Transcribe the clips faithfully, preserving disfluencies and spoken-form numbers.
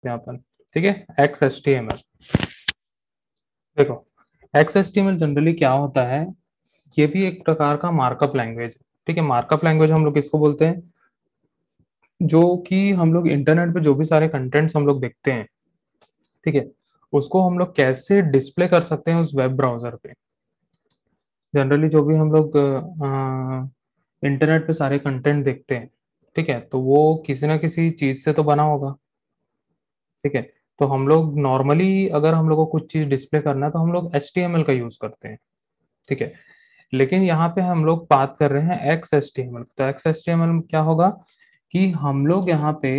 यहाँ पर, ठीक है, X H T M L. देखो, X H T M L generally क्या होता है, ये भी एक प्रकार का मार्कअप लैंग्वेज। ठीक है, मार्कअप लैंग्वेज हम लोग किसको बोलते हैं, जो कि हम लोग इंटरनेट पे जो भी सारे कंटेंट्स हम लोग देखते हैं, ठीक है, उसको हम लोग कैसे डिस्प्ले कर सकते हैं उस वेब ब्राउजर पे। जनरली जो भी हम लोग इंटरनेट पे सारे कंटेंट देखते हैं, ठीक है, तो वो किसी ना किसी चीज से तो बना होगा। ठीक है, तो हम लोग नॉर्मली अगर हम लोग को कुछ चीज डिस्प्ले करना है तो हम लोग एच टी एम एल का यूज करते हैं। ठीक है, लेकिन यहाँ पे हम लोग बात कर रहे हैं X H T M L. तो X H T M L में क्या होगा कि हम लोग यहाँ पे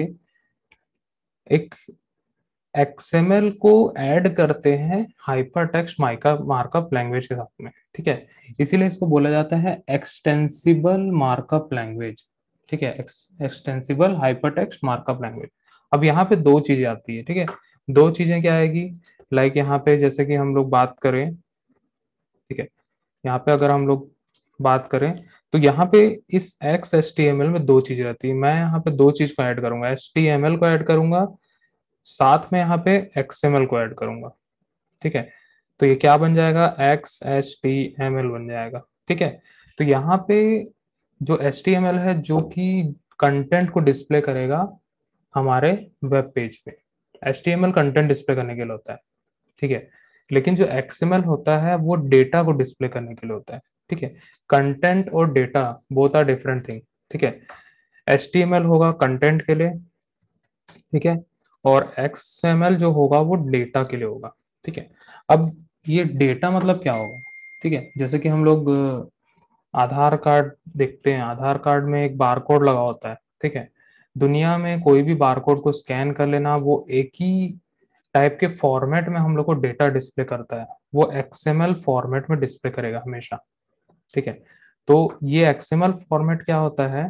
एक एक्स एम एल को ऐड करते हैं हाइपर टेक्स्ट माइका मार्कअप लैंग्वेज के साथ में। ठीक है, इसीलिए इसको बोला जाता है एक्सटेंसिबल मार्कअप लैंग्वेज। ठीक है, extensible hyper text markup language. अब यहाँ पे दो चीजें आती है। ठीक है, दो चीजें क्या आएगी, लाइक यहाँ पे जैसे कि हम लोग बात करें, ठीक है, यहाँ पे अगर हम लोग बात करें तो यहाँ पे इस X H T M L में दो चीजें रहती है। मैं यहाँ पे दो चीज को ऐड करूंगा, एच टी एम एल को ऐड करूंगा, साथ में यहाँ पे एक्स एम एल को ऐड करूंगा। ठीक है, तो ये क्या बन जाएगा, X H T M L बन जाएगा। ठीक है, तो यहाँ पे जो एच टी एम एल है जो कि कंटेंट को डिस्प्ले करेगा हमारे वेब पेज पे। H T M L content display करने के लिए होता है। ठीक है, लेकिन जो एक्स एम एल होता है वो डेटा को डिस्प्ले करने के लिए होता है। ठीक है, कंटेंट और data both are different thing. ठीक है, एच टी एम एल होगा कंटेंट के लिए, ठीक है, और एक्स एम एल जो होगा वो डेटा के लिए होगा। ठीक है, अब ये डेटा मतलब क्या होगा, ठीक है, जैसे कि हम लोग अ, आधार कार्ड देखते हैं, आधार कार्ड में एक बार कोड लगा होता है। ठीक है, दुनिया में कोई भी बार कोड को स्कैन कर लेना, वो एक ही टाइप के फॉर्मेट में हम लोग को डेटा डिस्प्ले करता है, वो एक्स एम एल फॉर्मेट में डिस्प्ले करेगा हमेशा। ठीक है, तो ये एक्स एम एल फॉर्मेट क्या होता है,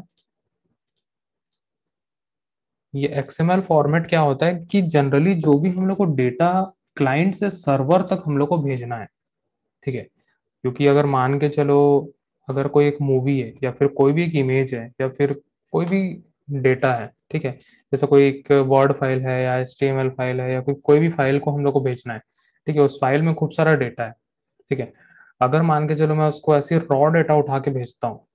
ये एक्स एम एल फॉर्मेट क्या होता है कि जनरली जो भी हम लोग को डेटा क्लाइंट से सर्वर तक हम लोग को भेजना है। ठीक है, क्योंकि अगर मान के चलो, अगर कोई एक मूवी है या फिर कोई भी एक इमेज है या फिर कोई भी डेटा है, ठीक है, जैसे कोई एक वर्ड फाइल है या H T M L file है या कोई कोई भी फाइल को हम लोग को भेजना है। ठीक है, उस फाइल में खूब सारा डेटा है। ठीक है, अगर मान के चलो मैं उसको ऐसे रॉ डेटा उठा के भेजता हूँ,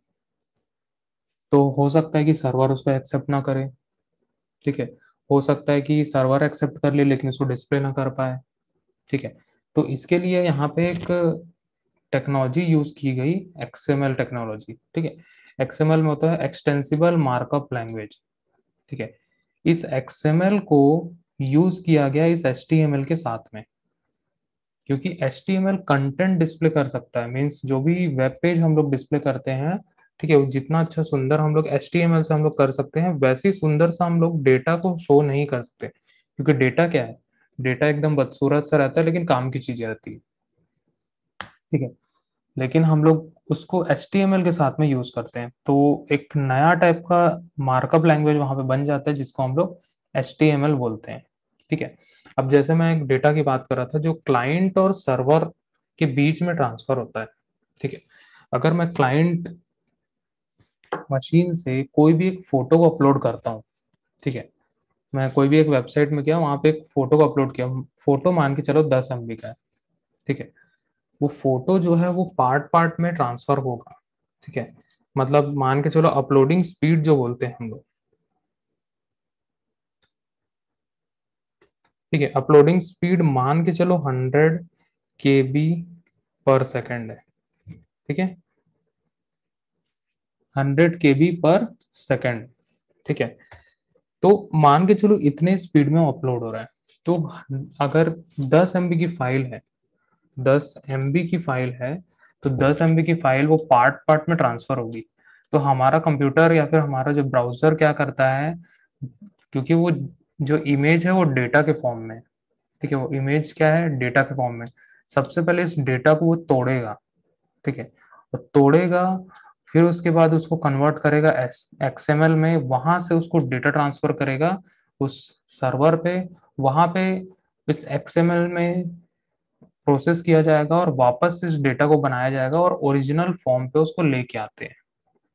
तो हो सकता है कि सर्वर उसको एक्सेप्ट ना करे। ठीक है, हो सकता है कि सर्वर एक्सेप्ट कर ले लेकिन उसको डिस्प्ले ना कर पाए। ठीक है, तो इसके लिए यहाँ पे एक टेक्नोलॉजी यूज की गई, एक्स एम एल टेक्नोलॉजी। ठीक है, एक्स एम एल में होता है एक्सटेंसिबल मार्कअप लैंग्वेज। ठीक है, इस एक्स एम एल को यूज किया गया इस एच टी एम एल के साथ में, क्योंकि H T M L content display कर सकता है। मीन्स जो भी वेब पेज हम लोग डिस्प्ले करते हैं, ठीक है, वो जितना अच्छा सुंदर हम लोग एच टी एम एल से हम लोग कर सकते हैं, वैसे ही सुंदर सा हम लोग डेटा को शो नहीं कर सकते। क्योंकि डेटा क्या है, डेटा एकदम बदसूरत सा रहता है लेकिन काम की चीजें रहती है। ठीक है, लेकिन हम लोग उसको एच टी एम एल के साथ में यूज करते हैं, तो एक नया टाइप का मार्कअप लैंग्वेज वहां पे बन जाता है जिसको हम लोग एच टी एम एल बोलते हैं। ठीक है, अब जैसे मैं एक डेटा की बात कर रहा था जो क्लाइंट और सर्वर के बीच में ट्रांसफर होता है। ठीक है, अगर मैं क्लाइंट मशीन से कोई भी एक फोटो को अपलोड करता हूँ, ठीक है, मैं कोई भी एक वेबसाइट में गया, वहां पे एक फोटो को अपलोड किया, फोटो मान के चलो दस एम बी का है। ठीक है, वो फोटो जो है वो पार्ट पार्ट में ट्रांसफर होगा। ठीक है, मतलब मान के चलो अपलोडिंग स्पीड जो बोलते हैं हम लोग, ठीक है, अपलोडिंग स्पीड मान के चलो हंड्रेड के बी पर सेकेंड है। ठीक है, हंड्रेड के बी पर सेकेंड। ठीक है, तो मान के चलो इतने स्पीड में अपलोड हो रहा है। तो अगर दस एम बी की फाइल है, दस एम बी की फाइल है, तो दस एम बी की फाइल वो पार्ट पार्ट में ट्रांसफर होगी। तो हमारा कंप्यूटर या फिर हमारा जो ब्राउजर क्या करता है, क्योंकि वो जो इमेज है वो डेटा के फॉर्म में है, ठीक है, वो इमेज क्या है, डेटा के फॉर्म में, सबसे पहले इस डेटा को वो तोड़ेगा। ठीक है, वो तोड़ेगा, फिर उसके बाद उसको कन्वर्ट करेगा एक्स एम एल में, वहां से उसको डेटा ट्रांसफर करेगा उस सर्वर पे, वहां पे इस एक्स एम एल में प्रोसेस किया जाएगा और वापस इस डेटा को बनाया जाएगा और ओरिजिनल फॉर्म पे उसको लेके आते हैं।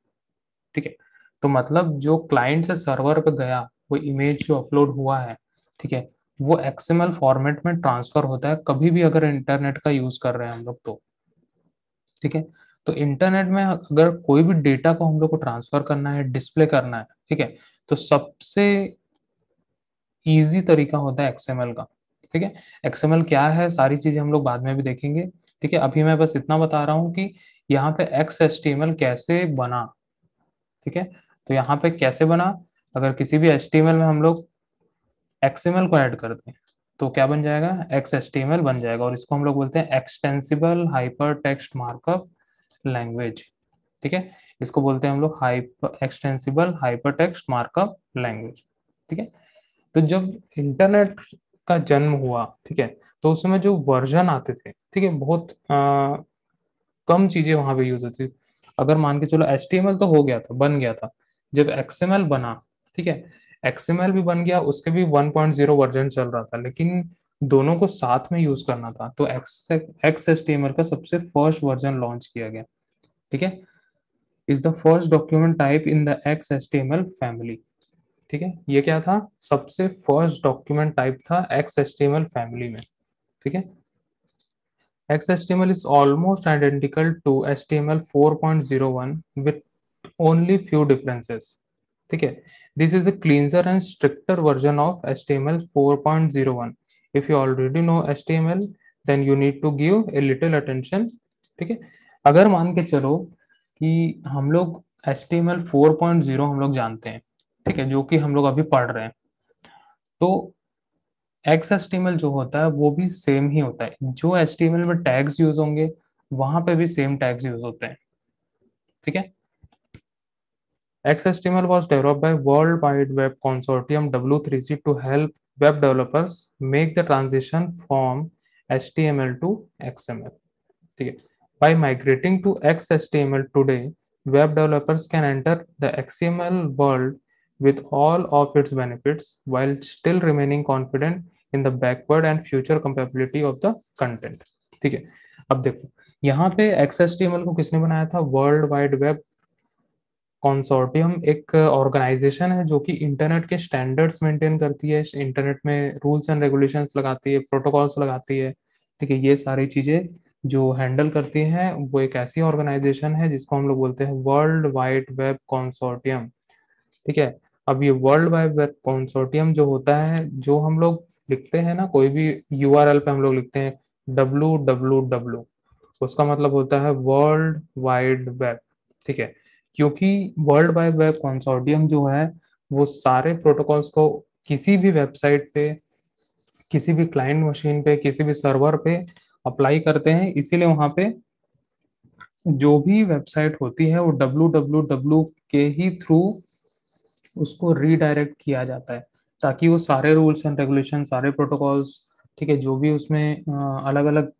ठीक है, तो मतलब जो क्लाइंट से सर्वर पे गया वो इमेज जो अपलोड हुआ है, ठीक है, वो एक्सएमएल फॉर्मेट में ट्रांसफर होता है कभी भी अगर इंटरनेट का यूज कर रहे हैं हम लोग तो। ठीक है, तो इंटरनेट में अगर कोई भी डेटा को हम लोग को ट्रांसफर करना है, डिस्प्ले करना है, ठीक है, तो सबसे इजी तरीका होता है एक्सएमएल का। ठीक है, एक्सएमएल क्या है, सारी चीजें हम लोग बाद में भी देखेंगे। ठीक है, अभी मैं बस इतना बता रहा हूँ कि यहाँ पे एक्सएचटीएमएल कैसे बना। ठीक है, तो यहाँ पे कैसे बना, अगर किसी भी एचटीएमएल में हम लोग एक्सएमएल को ऐड करते हैं तो क्या बन जाएगा, एक्सएचटीएमएल बन जाएगा, और इसको हम लोग बोलते हैं extensible hyper text markup language. ठीक है, इसको बोलते हैं हम लोग hyper extensible hyper text markup language. ठीक है, तो जब इंटरनेट का जन्म हुआ, ठीक है, तो उस समय जो वर्जन आते थे, ठीक है, बहुत आ, कम चीजें वहां पे यूज होती थी। अगर मान के चलो एचटीएमएल तो हो गया था, बन गया था, जब एक्सएमएल बना, ठीक है, एक्सएमएल भी बन गया, उसके भी वन पॉइंट ज़ीरो वर्जन चल रहा था, लेकिन दोनों को साथ में यूज करना था, तो एक्स एक्स एचटीएमएल का सबसे फर्स्ट वर्जन लॉन्च किया गया। ठीक है, is the first document type in the X HTML family. ठीक है, ये क्या था, सबसे फर्स्ट डॉक्यूमेंट टाइप था एक्स एचटीएमएल फैमिली में। ठीक है, X HTML is almost identical to H T M L four point zero one with only few differences. ठीक है, this is a cleanser and stricter version of H T M L four point zero one. If you already know H T M L, then you need to give a little attention. ठीक है, अगर मान के चलो कि हम लोग H T M L four point zero हम लोग जानते हैं, ठीक है, जो कि हम लोग अभी पढ़ रहे हैं, तो एक्स एचटीएमएल जो होता है वो भी सेम ही होता है, जो एचटीएमएल में टैग्स यूज होंगे वहां पे भी सेम टैग्स यूज होते हैं। ठीक है, X HTML was developed by world wide web consortium W three C to help web developers make the transition from HTML to XML. ठीक है, by migrating to X H T M L today, web developers can enter the X M L world with all of its benefits while still remaining confident in the backward and future compatibility of the content. ठीक है, अब देखो यहाँ पे X H T M L को किसने बनाया था, वर्ल्ड वाइड वेब कंसोर्टियम एक ऑर्गेनाइजेशन है जो कि इंटरनेट के स्टैंडर्ड्स मेंटेन करती है, इंटरनेट में रूल्स एंड रेगुलेशंस लगाती है, प्रोटोकॉल्स लगाती है। ठीक है, ये सारी चीजें जो हैंडल करती हैं वो एक ऐसी ऑर्गेनाइजेशन है जिसको हम लोग बोलते हैं वर्ल्ड वाइड वेब कंसोर्टियम। ठीक है, अब ये वर्ल्ड वाइड वेब कंसोर्टियम जो होता है, जो हम लोग लिखते हैं ना, कोई भी यूआरएल पे हम लोग लिखते हैं डब्लू डब्लू डब्लू, उसका मतलब होता है वर्ल्ड वाइड वेब। ठीक है, क्योंकि वर्ल्ड वाइड वेब कंसोर्टियम जो है वो सारे प्रोटोकॉल्स को किसी भी वेबसाइट पे, किसी भी क्लाइंट मशीन पे, किसी भी सर्वर पे अप्लाई करते हैं, इसीलिए वहां पे जो भी वेबसाइट होती है वो डब्लू डब्लू डब्लू के ही थ्रू उसको रीडायरेक्ट किया जाता है, ताकि वो सारे रूल्स एंड रेगुलेशन, सारे प्रोटोकॉल्स, ठीक है, जो भी उसमें अलग अलग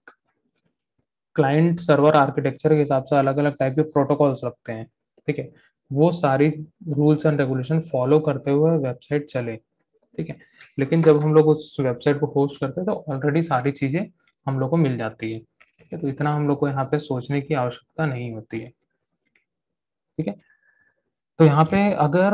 क्लाइंट सर्वर आर्किटेक्चर के हिसाब से अलग अलग टाइप के प्रोटोकॉल्स रखते हैं, ठीक है, वो सारी रूल्स एंड रेगुलेशन फॉलो करते हुए वेबसाइट चले। ठीक है, लेकिन जब हम लोग उस वेबसाइट को होस्ट करते हैं तो ऑलरेडी सारी चीजें हम लोग को मिल जाती है। ठीक है, तो इतना हम लोग को यहाँ पे सोचने की आवश्यकता नहीं होती है। ठीक है, तो यहाँ पे अगर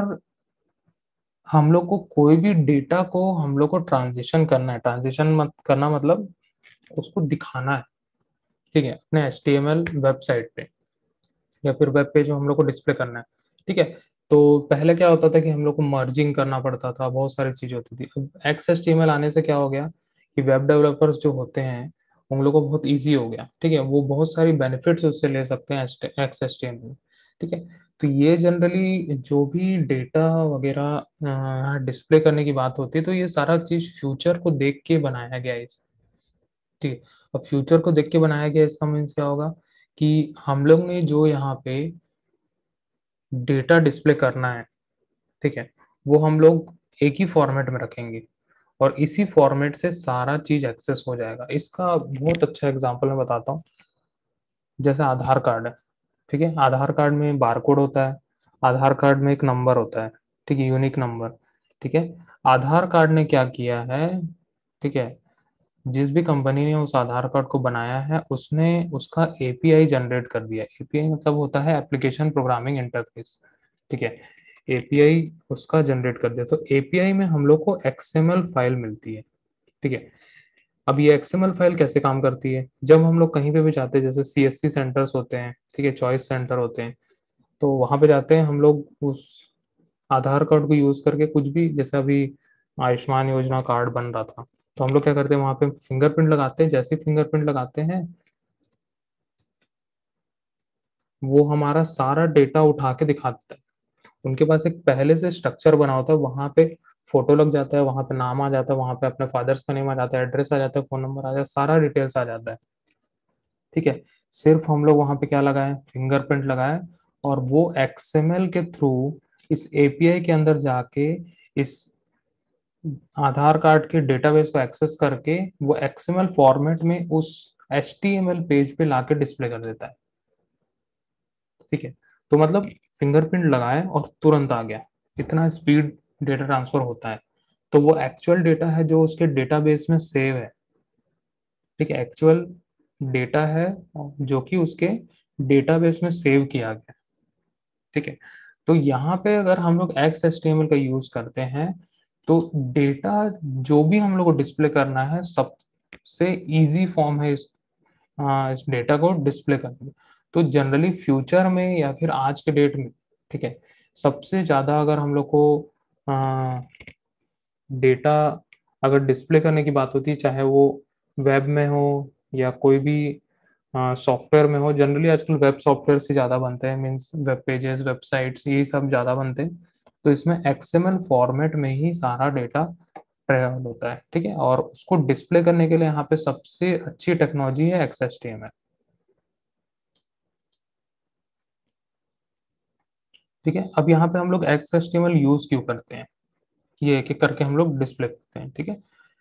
हम लोग को कोई भी डेटा को हम लोग को ट्रांजिशन करना है, ट्रांजिशन मत करना मतलब उसको दिखाना है, ठीक है, अपने H T M L website पे या फिर वेब पेज हम लोग को डिस्प्ले करना है। ठीक है, तो पहले क्या होता था कि हम लोग को मर्जिंग करना पड़ता था, बहुत सारी चीजें होती थी। अब X H T M L आने से क्या हो गया कि वेब डेवलपर्स जो होते हैं उन लोगों को बहुत इजी हो गया। ठीक है, वो बहुत सारी बेनिफिट्स उससे ले सकते हैं X H T M L. ठीक है, तो ये जनरली जो भी डेटा वगैरह डिस्प्ले करने की बात होती है, तो ये सारा चीज फ्यूचर को देख के बनाया गया है। ठीक है, अब फ्यूचर को देख के बनाया गया इसका मीन्स क्या होगा कि हम लोग ने जो यहाँ पे डेटा डिस्प्ले करना है, ठीक है, वो हम लोग एक ही फॉर्मेट में रखेंगे और इसी फॉर्मेट से सारा चीज एक्सेस हो जाएगा। इसका बहुत अच्छा एग्जांपल मैं बताता हूँ, जैसे आधार कार्ड है। ठीक है, आधार कार्ड में बारकोड होता है, आधार कार्ड में एक नंबर होता है, ठीक है, यूनिक नंबर। ठीक है, आधार कार्ड ने क्या किया है, ठीक है, जिस भी कंपनी ने उस आधार कार्ड को बनाया है उसने उसका एपीआई जनरेट कर दिया। एपीआई मतलब होता है एप्लीकेशन प्रोग्रामिंग इंटरफेस। ठीक है, एपीआई उसका जनरेट कर दिया। तो एपीआई में हम लोग को एक्सएमएल फाइल मिलती है, ठीक है। अब ये एक्सएमएल फाइल कैसे काम करती है, जब हम लोग कहीं पे भी जाते हैं, जैसे सीएससी सेंटर्स होते हैं, ठीक है, चॉइस सेंटर होते हैं, तो वहां पे जाते हैं हम लोग, उस आधार कार्ड को यूज करके कुछ भी, जैसे अभी आयुष्मान योजना कार्ड बन रहा था, तो हम लोग क्या करते हैं, वहां पे फिंगरप्रिंट लगाते हैं। जैसे फिंगरप्रिंट लगाते हैं, वो हमारा सारा डेटा उठा के दिखा देता है। उनके पास एक पहले से स्ट्रक्चर बना होता है, वहां पे फोटो लग जाता है, वहां पे नाम आ जाता है, वहां पे अपने फादर्स का नेम आ जाता है, एड्रेस आ जाता है, फोन नंबर आ जाता है, सारा डिटेल्स आ जाता है, ठीक है। सिर्फ हम लोग वहां पे क्या लगाए, फिंगरप्रिंट लगाए, और वो एक्सएमएल के थ्रू इस एपीआई के अंदर जाके इस आधार कार्ड के डेटाबेस को एक्सेस करके वो एक्सएमएल फॉर्मेट में उस एचटीएमएल पेज पे लाके डिस्प्ले कर देता है, ठीक है। तो मतलब फिंगरप्रिंट लगाए और तुरंत आ गया, इतना स्पीड डेटा ट्रांसफर होता है। तो वो एक्चुअल डेटा है जो उसके डेटाबेस में सेव है, ठीक है, एक्चुअल डेटा है जो कि उसके डेटाबेस में सेव किया गया, ठीक है। तो यहाँ पे अगर हम लोग X H T M L का यूज करते हैं, तो डेटा जो भी हम लोग को डिस्प्ले करना है, सबसे इजी फॉर्म है इस, आ, इस डेटा को डिस्प्ले करने में। तो जनरली फ्यूचर में या फिर आज के डेट में, ठीक है, सबसे ज्यादा अगर हम लोग को डेटा अगर डिस्प्ले करने की बात होती है, चाहे वो वेब में हो या कोई भी सॉफ्टवेयर में हो, जनरली आजकल वेब सॉफ्टवेयर से ज़्यादा बनते हैं, मीन्स वेब पेजेस, वेबसाइट्स, ये सब ज़्यादा बनते हैं। तो इसमें एक्सएमएल फॉर्मेट में ही सारा डेटा ट्रेवल होता है, ठीक है। और उसको डिस्प्ले करने के लिए यहाँ पे सबसे अच्छी टेक्नोलॉजी है X H T M L, ठीक है। अब यहाँ पे हम लोग X H T M L use क्यों करते हैं, ये एक एक करके हम लोग डिस्प्ले करते हैं, ठीक है।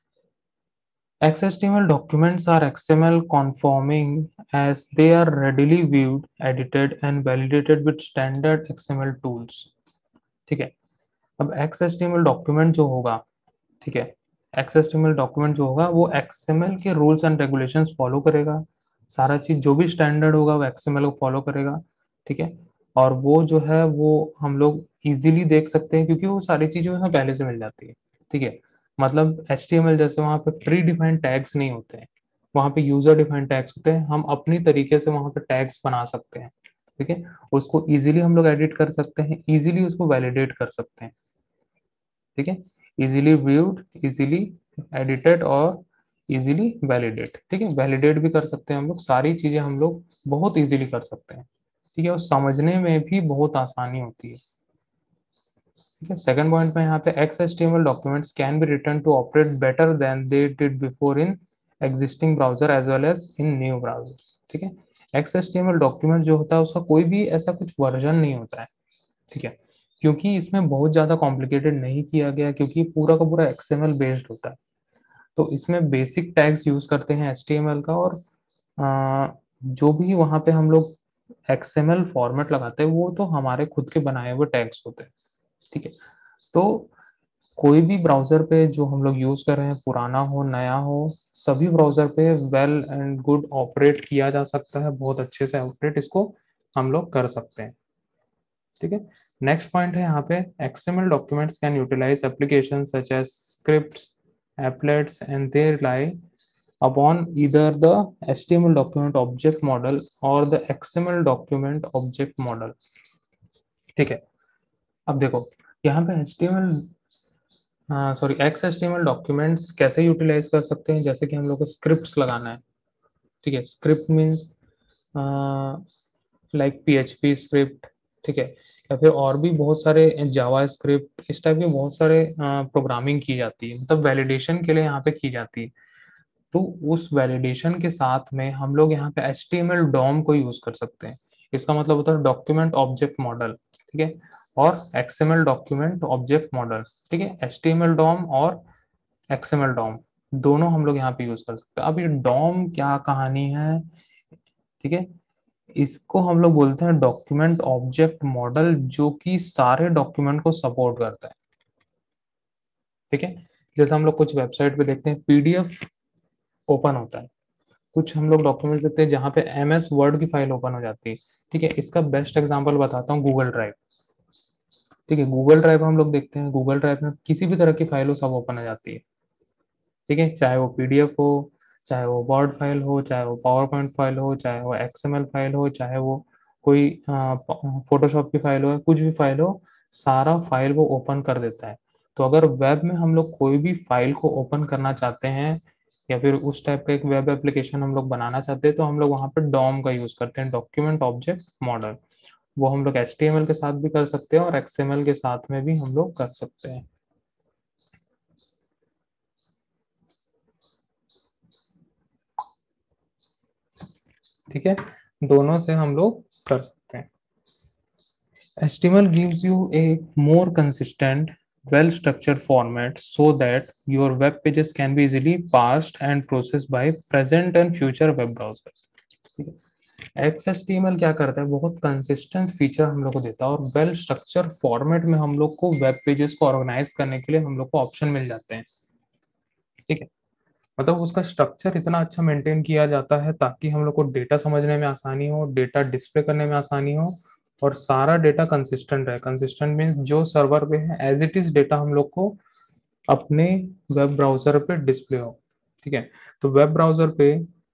X H T M L documents are X M L conforming as they are readily viewed, edited and validated with standard X M L tools. ठीक है। अब X H T M L document जो होगा, ठीक है, X H T M L document जो होगा वो X M L के रूल्स एंड रेगुलेशंस फॉलो करेगा, सारा चीज जो भी स्टैंडर्ड होगा वो X M L को फॉलो करेगा, ठीक है। और वो जो है वो हम लोग इजीली देख सकते हैं क्योंकि वो सारी चीजें उसमें पहले से मिल जाती है, ठीक है। मतलब एच टी एम एल जैसे वहाँ पे प्री डिफाइंड टैग्स नहीं होते हैं, वहाँ पे यूजर डिफाइंड टैग्स होते हैं, हम अपनी तरीके से वहाँ पे टैग्स बना सकते हैं, ठीक है। उसको इजीली हम लोग एडिट कर सकते हैं, इजीली उसको वैलिडेट कर सकते हैं, ठीक है। इजीली व्यूड, इजीली एडिटेड और इजीली वैलिडेट, ठीक है। वैलिडेट भी कर सकते हैं हम लोग, सारी चीजें हम लोग बहुत इजीली कर सकते हैं, ठीक है। और समझने में भी बहुत आसानी होती है, ठीक है। सेकंड पॉइंट में यहाँ पे X H T M L documents can be written to operate better than they did before in existing browser as well as in new browsers, ठीक है। X H T M L document जो होता है उसका कोई भी ऐसा कुछ वर्जन नहीं होता है, ठीक है, क्योंकि इसमें बहुत ज्यादा कॉम्प्लिकेटेड नहीं किया गया, क्योंकि पूरा का पूरा एक्सएमएल बेस्ड होता है। तो इसमें बेसिक टैग्स यूज करते हैं एचटीएमएल का, और आ, जो भी वहां पे हम लोग एक्सएमएल फॉर्मेट लगाते हैं वो तो हमारे खुद के बनाए हुए टैग्स होते हैं, ठीक है। तो कोई भी ब्राउजर पे जो हम लोग यूज कर रहे हैं, पुराना हो नया हो, सभी ब्राउजर पे वेल एंड गुड ऑपरेट किया जा सकता है, बहुत अच्छे से ऑपरेट इसको हम लोग कर सकते हैं, ठीक है। नेक्स्ट पॉइंट है यहाँ पे, XML documents can utilize application such as scripts, applets and they rely upon either the H T M L document object model or the X M L document object model, ठीक है। अब देखो यहाँ पे H T M L, sorry, X H T M L documents कैसे utilize कर सकते हैं, जैसे कि हम लोग को स्क्रिप्ट्स लगाना है, ठीक है। Script means like P H P script, ठीक है, या फिर और भी बहुत सारे जावा स्क्रिप्ट, इस टाइप के बहुत सारे प्रोग्रामिंग की जाती है, मतलब वैलिडेशन के लिए यहाँ पे की जाती है। तो उस वैलिडेशन के साथ में हम लोग यहाँ पे H T M L DOM को यूज कर सकते हैं। इसका मतलब होता है डॉक्यूमेंट ऑब्जेक्ट मॉडल, ठीक है, और X M L document object model, ठीक है। H T M L DOM और एक्स एम एल डॉम दोनों हम लोग यहाँ पे यूज कर सकते हैं। अब ये डॉम क्या कहानी है, ठीक है, इसको हम लोग बोलते हैं डॉक्यूमेंट ऑब्जेक्ट मॉडल, जो कि सारे डॉक्यूमेंट को सपोर्ट करता है, ठीक है। जैसे हम लोग कुछ वेबसाइट पे देखते हैं पीडीएफ ओपन होता है, कुछ हम लोग डॉक्यूमेंट देखते हैं जहाँ पे एम एस वर्ड की फाइल ओपन हो जाती है, ठीक है। इसका बेस्ट एग्जांपल बताता हूँ, गूगल ड्राइव। ठीक है, गूगल ड्राइव हम लोग देखते हैं, गूगल ड्राइव में किसी भी तरह की फाइल हो सब ओपन हो जाती है। ठीक है, चाहे वो पीडीएफ हो, चाहे वो वर्ड फाइल हो, चाहे वो पावर पॉइंट फाइल हो, चाहे वो एक्सएमएल फाइल हो, चाहे वो कोई फोटोशॉप की फाइल हो, कुछ भी फाइल हो, सारा फाइल वो ओपन कर देता है। तो अगर वेब में हम लोग कोई भी फाइल को ओपन करना चाहते हैं या फिर उस टाइप का एक वेब एप्लीकेशन हम लोग बनाना चाहते हैं, तो हम लोग वहाँ पे डॉम का यूज करते हैं, डॉक्यूमेंट ऑब्जेक्ट मॉडल। वो हम लोग एच टी एम एल के साथ भी कर सकते हैं और एक्स एम एल के साथ में भी हम लोग कर सकते हैं। ठीक है, दोनों से हम लोग कर सकते हैं। H T M L gives you a more consistent, well-structured format so that your web pages can be easily parsed and processed by present and future web browsers. ठीक है, X H T M L क्या करता है, बहुत consistent feature हम लोग को देता है और वेल स्ट्रक्चर फॉर्मेट में हम लोग को वेब पेजेस को ऑर्गेनाइज करने के लिए हम लोग को ऑप्शन मिल जाते हैं। ठीक है, मतलब उसका स्ट्रक्चर इतना अच्छा मेंटेन किया जाता है ताकि हम लोग को डेटा समझने में आसानी हो, डेटा डिस्प्ले करने में आसानी हो और सारा डेटा कंसिस्टेंट रहे। कंसिस्टेंट मीन्स जो सर्वर पे है एज इट इज डेटा हम लोग को अपने वेब ब्राउजर पे डिस्प्ले हो। ठीक है, तो वेब ब्राउजर पे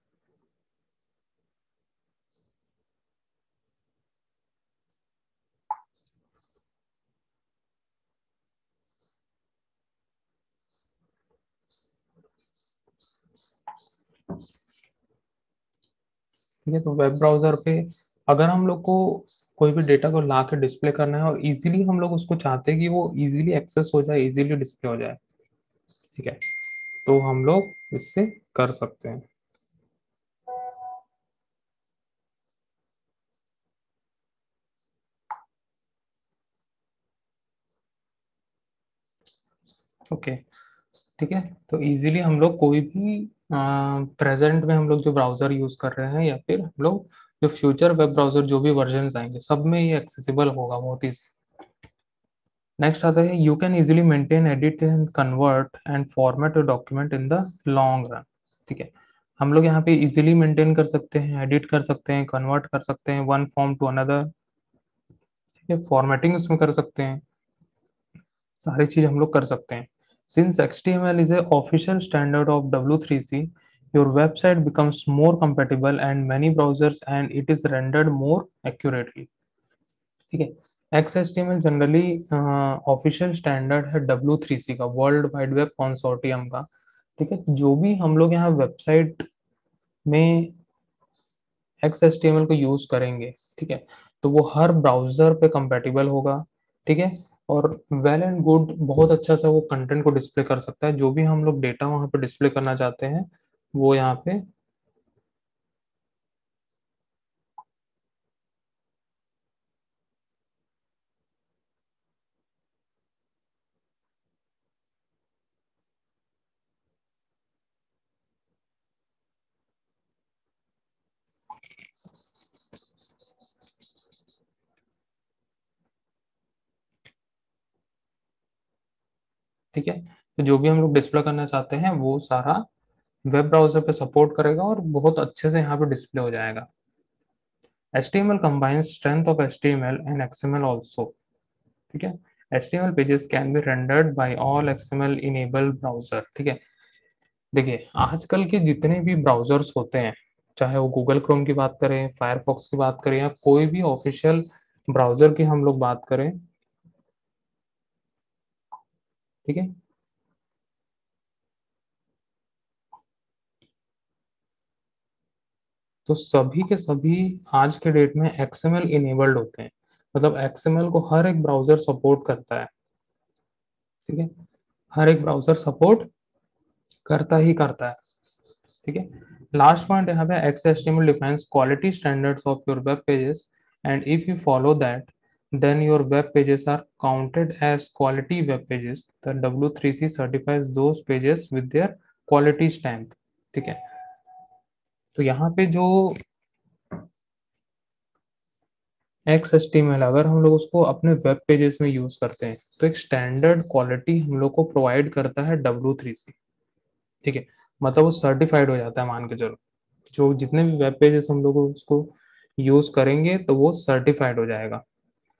ठीक है, तो वेब ब्राउजर पे अगर हम लोग को कोई भी डेटा को ला के डिस्प्ले करना है और इजीली हम लोग उसको चाहते हैं कि वो इजीली एक्सेस हो जाए, इजीली डिस्प्ले हो जाए, ठीक है, तो हम लोग इससे कर सकते हैं। ओके, ठीक है, तो इजीली हम लोग कोई भी प्रेजेंट में हम लोग जो ब्राउजर यूज कर रहे हैं या फिर हम लोग जो फ्यूचर वेब ब्राउजर जो भी वर्जन आएंगे सब में ये एक्सेसिबल होगा बहुत ही। नेक्स्ट आता है you can easily maintain, edit and convert and format your document in the long run. ठीक है, हम लोग यहाँ पे इजीली मेंटेन कर सकते हैं, एडिट कर सकते हैं, कन्वर्ट कर सकते हैं वन फॉर्म टू अनदर। ठीक है, फॉर्मेटिंग उसमें कर सकते हैं, सारी चीज हम लोग कर सकते हैं। Since H T M L is a official standard of W three C, your website becomes more compatible and many browsers and it is rendered more accurately। ठीक है, X H T M L generally official standard है W three C का, world wide web consortium का। ठीक है, जो भी हम लोग यहाँ वेबसाइट में X H T M L को यूज करेंगे, ठीक है, तो वो हर ब्राउजर पे कंपेटेबल होगा। ठीक है, और वेल एंड गुड बहुत अच्छा सा वो कंटेंट को डिस्प्ले कर सकता है, जो भी हम लोग डेटा वहां पे डिस्प्ले करना चाहते हैं वो यहाँ पे। ठीक है, तो जो भी हम लोग डिस्प्ले करना चाहते हैं वो सारा वेब ब्राउजर पे सपोर्ट करेगा और बहुत अच्छे से यहाँ पे डिस्प्ले हो जाएगा। H T M L combines strength of H T M L and X M L also। ठीक है, H T M L pages can be rendered by all X M L enabled browser। ठीक है, देखिए आजकल के जितने भी browsers होते हैं, चाहे वो गूगल क्रोम की बात करें, फायरफॉक्स की बात करें या कोई भी ऑफिशियल ब्राउजर की हम लोग बात करें, ठीक है, तो सभी के सभी आज के डेट में एक्सएमएल इनेबल्ड होते हैं। मतलब एक्सएमएल को हर एक ब्राउजर सपोर्ट करता है। ठीक है, हर एक ब्राउजर सपोर्ट करता ही करता है। ठीक है, लास्ट पॉइंट यहाँ पे X H T M L defines quality standards of your web pages and if you follow that then your web pages are counted as quality web pages। The W three C certifies those pages with their quality stamp। ठीक है, तो यहाँ पे जो X H T M L अगर हम लोग उसको अपने वेब पेजेस में यूज करते हैं तो एक स्टैंडर्ड क्वालिटी हम लोग को प्रोवाइड करता है डब्ल्यू थ्री सी। ठीक है, मतलब वो सर्टिफाइड हो जाता है, मान के चलो जो जितने भी वेब पेजेस हम लोग उसको यूज करेंगे तो वो सर्टिफाइड हो जाएगा।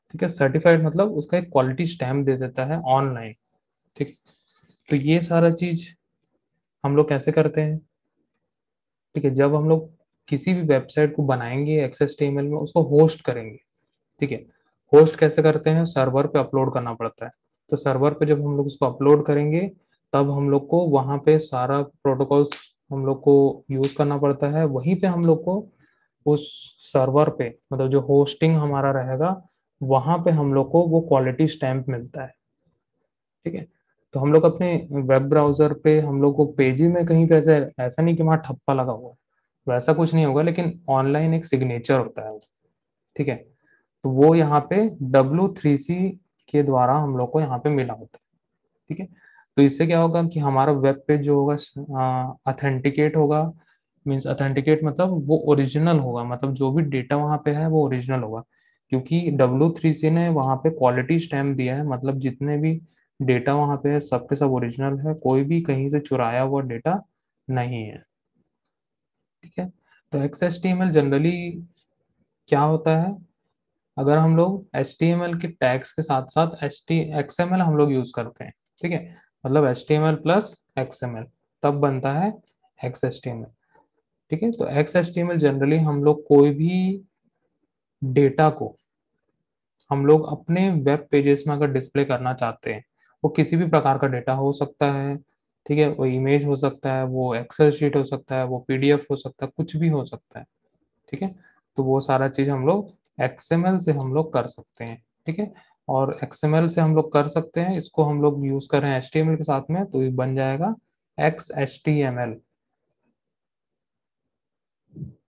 ठीक है। सर्टिफाइड मतलब उसका एक क्वालिटी स्टैम्प दे देता है ऑनलाइन, ठीक। तो ये सारा चीज़ हम लोग कैसे करते हैं, ठीक है। जब हम लोग किसी भी वेबसाइट को बनाएँगे एक्सएचटीएमएल में, उसको होस्ट करेंगे, ठीक है। होस्ट कैसे करते हैं, सर्वर पे अपलोड करना पड़ता है। तो सर्वर पे जब हम लोग उसको अपलोड करेंगे, तब हम लोग को वहाँ पे सारा प्रोटोकॉल्स हम लोग को यूज़ करना पड़ता है। वहीं पे हम लोग को उस सर्वर पे, मतलब जो होस्टिंग हमारा रहेगा, वहाँ पे हम लोग को वो क्वालिटी स्टैम्प मिलता है, ठीक है। तो हम लोग अपने वेब ब्राउज़र पे हम लोग को पेज ही में कहीं पे ऐसा ऐसा नहीं कि वहाँ ठप्पा लगा हुआ है, वैसा कुछ नहीं होगा, लेकिन ऑनलाइन एक सिग्नेचर होता है वो, ठीक है। तो वो यहाँ पे डब्ल्यू थ्री सी के द्वारा हम लोग को यहाँ पे मिला होता है, ठीक है। तो इससे क्या होगा कि हमारा वेब पेज जो होगा ऑथेंटिकेट होगा। मीन्स ऑथेंटिकेट मतलब वो ओरिजिनल होगा, मतलब जो भी डेटा वहाँ पे है वो ओरिजिनल होगा, क्योंकि डब्ल्यू थ्री सी ने वहाँ पे क्वालिटी स्टैम्प दिया है, मतलब जितने भी डेटा वहाँ पे है सब के सब ओरिजिनल है, कोई भी कहीं से चुराया हुआ डेटा नहीं है, ठीक है। तो एक्सएचटीएमएल जनरली क्या होता है, अगर हम लोग एचटीएमएल के टैग्स के साथ साथ एच टी एक्सएमएल हम लोग यूज करते हैं, ठीक है। मतलब एचटीएमएल प्लस एक्सएमएल तब बनता है एक्सएचटीएमएल, ठीक है। तो एक्सएचटीएमएल जनरली हम लोग कोई भी डेटा को हम लोग अपने वेब पेजेस में अगर डिस्प्ले करना चाहते हैं, वो किसी भी प्रकार का डेटा हो सकता है, ठीक है। वो इमेज हो सकता है, वो एक्सेल शीट हो सकता है, वो पीडीएफ हो सकता है, कुछ भी हो सकता है, ठीक है। तो वो सारा चीज़ हम लोग एक्सएमएल से हम लोग कर सकते हैं, ठीक है। और एक्सएमएल से हम लोग कर सकते हैं, इसको हम लोग यूज़ कर रहे हैं एचटीएमएल के साथ में, तो ये बन जाएगा X H T M L,